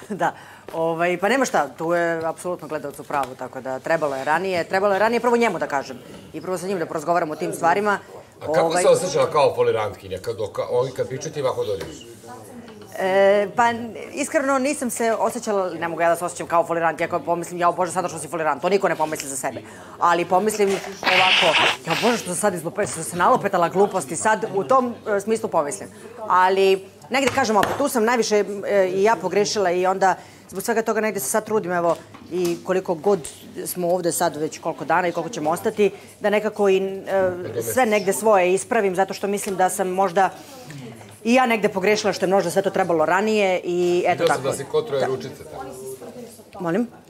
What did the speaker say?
Da. Pa nema šta, tu je apsolutno gledalac u pravu, tako da trebalo je ranije prvo njemu da kažem i prvo sa njim da porazgovaramo o tim stvarima. A kako se osjećala kao folirantkinja, kad pričaju ti ovako dođeš? Pa, iskreno nisam se osjećala, ne mogu ja da se osjećam kao folirant, ja pomislim, jao Bože, sada što si folirant, to niko ne pomisli za sebe. Ali pomislim ovako, jao Bože, što sam sad izlupetala, što se nalopetala gluposti, sad u tom smislu pomislim. Ali, negde kažem opet, tu sam najviše i ja pogrešila i onda zbog svega toga negde se sad trudim, evo, i koliko god smo ovde sad već koliko dana i koliko ćemo ostati, da nekako i sve negde svoje ispravim, zato što mislim da sam možda i ja negde pogrešila što je možda sve to trebalo ranije i eto tako. Vidio sam da si kotroje ručice tamo. Molim?